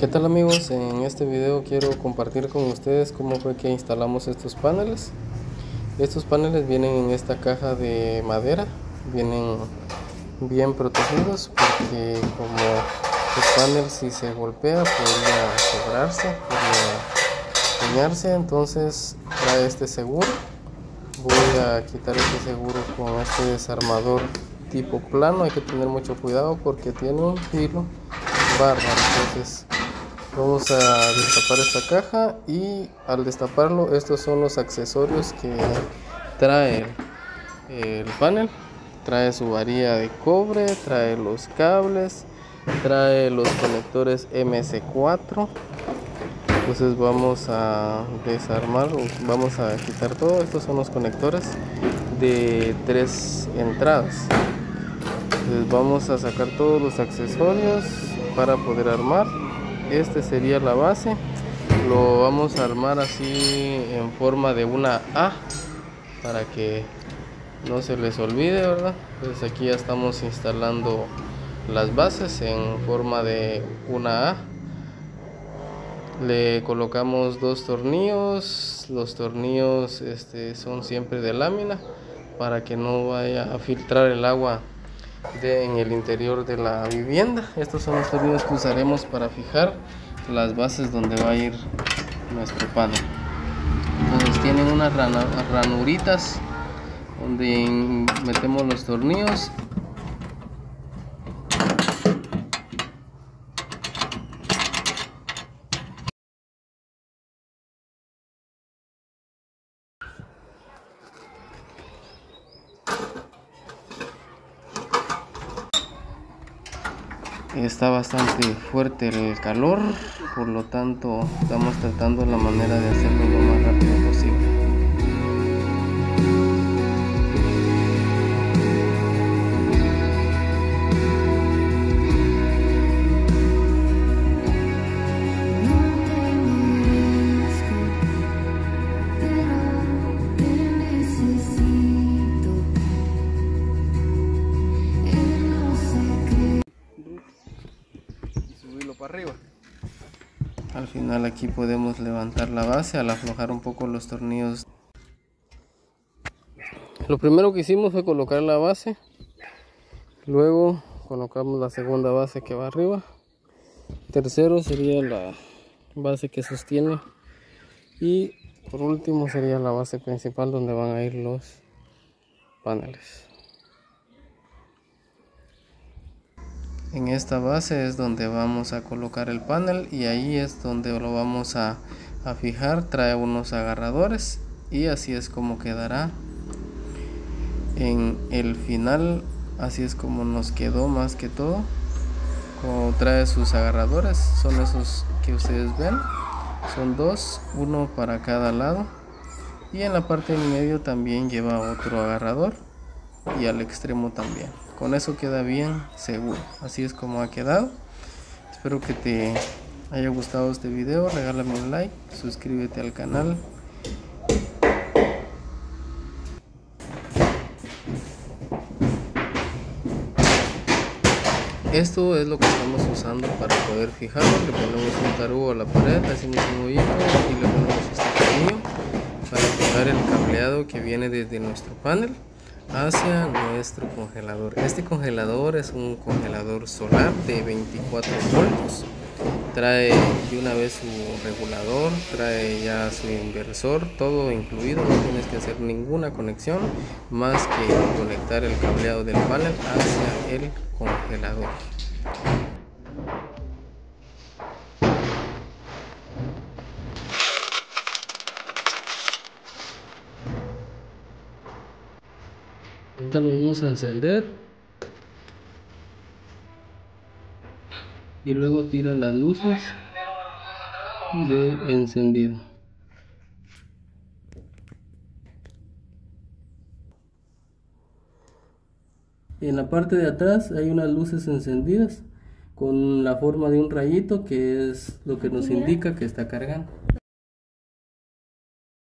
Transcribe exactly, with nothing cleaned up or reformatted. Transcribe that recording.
¿Qué tal amigos? En este video quiero compartir con ustedes cómo fue que instalamos estos paneles. Estos paneles vienen en esta caja de madera, vienen bien protegidos porque como el panel si se golpea podría quebrarse, podría dañarse, entonces trae este seguro. Voy a quitar este seguro con este desarmador tipo plano, hay que tener mucho cuidado porque tiene un filo bárbaro. Entonces vamos a destapar esta caja y al destaparlo estos son los accesorios que trae el panel. Trae su varilla de cobre, trae los cables, trae los conectores M C cuatro. Entonces vamos a desarmar, vamos a quitar todo. Estos son los conectores de tres entradas. Entonces vamos a sacar todos los accesorios para poder armar. Este sería la base, lo vamos a armar así en forma de una A para que no se les olvide, ¿verdad? Entonces aquí ya estamos instalando las bases en forma de una A. Le colocamos dos tornillos, los tornillos este, son siempre de lámina para que no vaya a filtrar el agua de, en el interior de la vivienda. Estos son los tornillos que usaremos para fijar las bases donde va a ir nuestro panel. Entonces tienen unas rana, ranuritas donde metemos los tornillos. Está bastante fuerte el calor, por lo tanto estamos tratando la manera de hacerlo lo más rápido posible. Para arriba. Al final aquí podemos levantar la base al aflojar un poco los tornillos. Lo primero que hicimos fue colocar la base, luego colocamos la segunda base que va arriba, tercero sería la base que sostiene y por último sería la base principal donde van a ir los paneles. En esta base es donde vamos a colocar el panel y ahí es donde lo vamos a, a fijar. Trae unos agarradores y así es como quedará en el final. Así es como nos quedó más que todo. Como trae sus agarradores, son esos que ustedes ven, son dos, uno para cada lado, y en la parte en medio también lleva otro agarrador y al extremo también. Con eso queda bien seguro. Así es como ha quedado. Espero que te haya gustado este video. Regálame un like, suscríbete al canal. Esto es lo que estamos usando para poder fijarlo. Le ponemos un tarugo a la pared, hacemos un hoyito y le ponemos este tornillo para fijar el cableado que viene desde nuestro panel hacia nuestro congelador. Este congelador es un congelador solar de veinticuatro voltios. Trae de una vez su regulador, trae ya su inversor, todo incluido. No tienes que hacer ninguna conexión más que conectar el cableado del panel hacia el congelador. Ahorita lo vamos a encender y luego tira las luces de encendido. En la parte de atrás hay unas luces encendidas con la forma de un rayito que es lo que nos indica que está cargando.